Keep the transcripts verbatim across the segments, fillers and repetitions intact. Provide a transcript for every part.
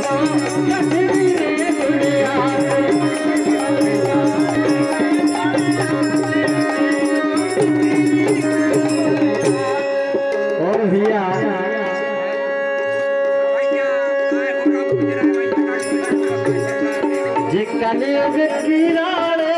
कलयुग की रानी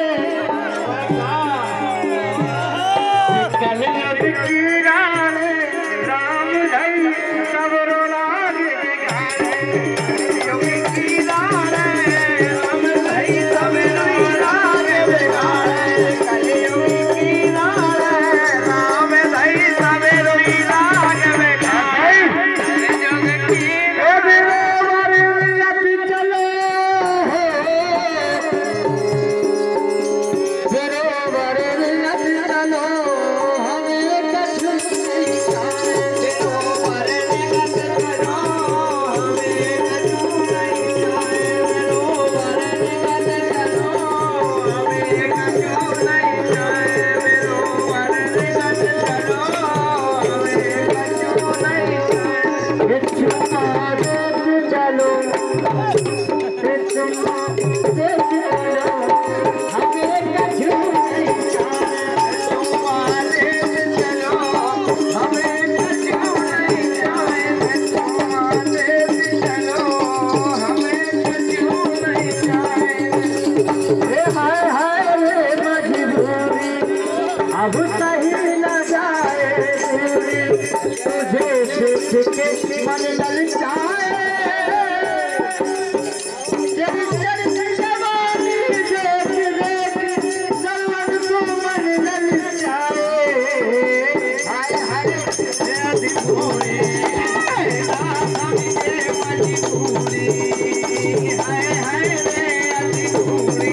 कलयुग की रानी राम धई सबरो लाग कलयुग की रानी राम धई सबरो लाग कलयुग की रानी राम धई सबरो लाग कलयुग की अब कहीं न जाए तुझे देख के मन ललचाए तेरी चढ़ती जवानी देख देख सलमान को मन ललचाए हाय हाय तेरा दिल भोरे मजबूरी हाय हाय तेरा दिल भोरे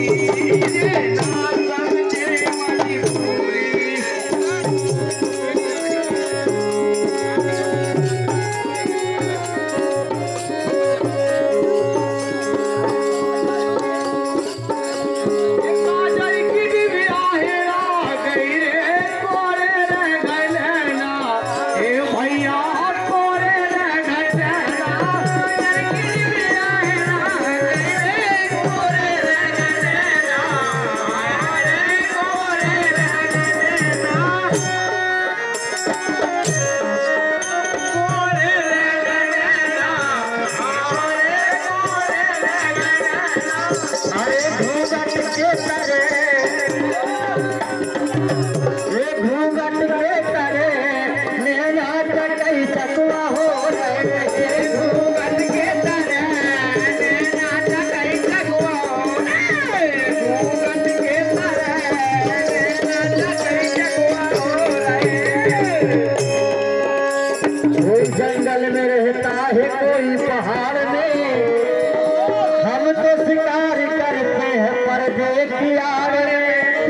जंगल में रहता है कोई पहाड़ में हम तो शिकार करते हैं पर्दे की आड़ में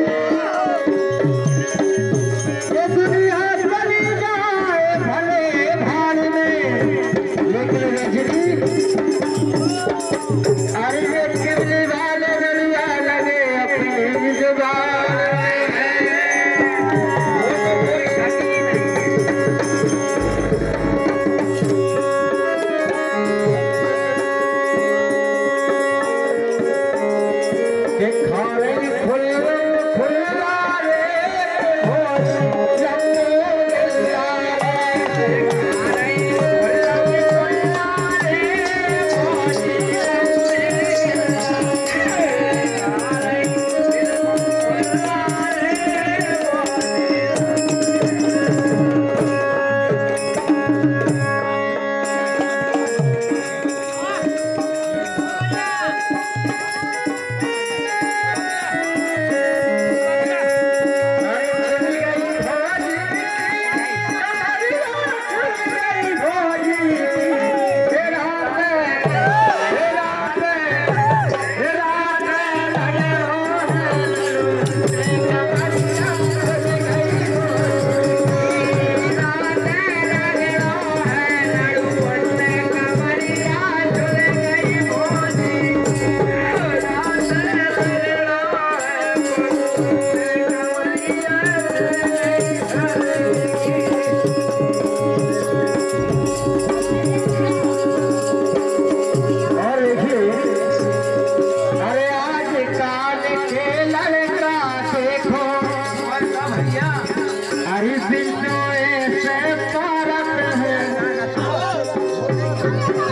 ये दुनिया चली जाए भले भाड़ में लेकिन रजनी अरे ये किबली वाले नलिया लगे अपनी जुबान खाने खुल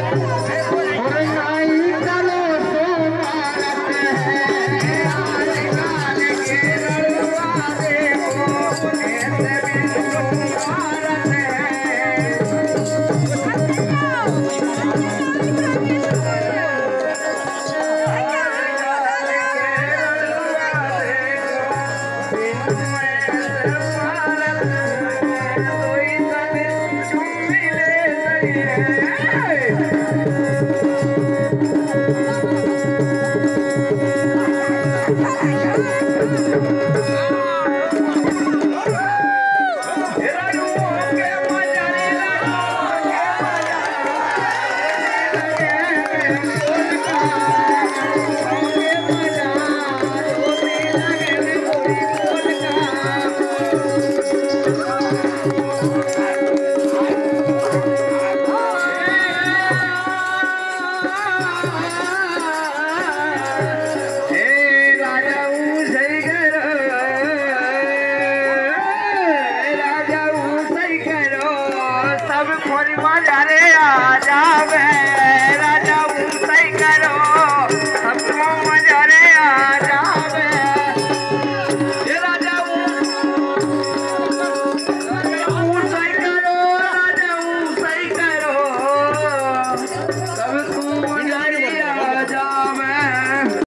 सब परिवार आ जावे।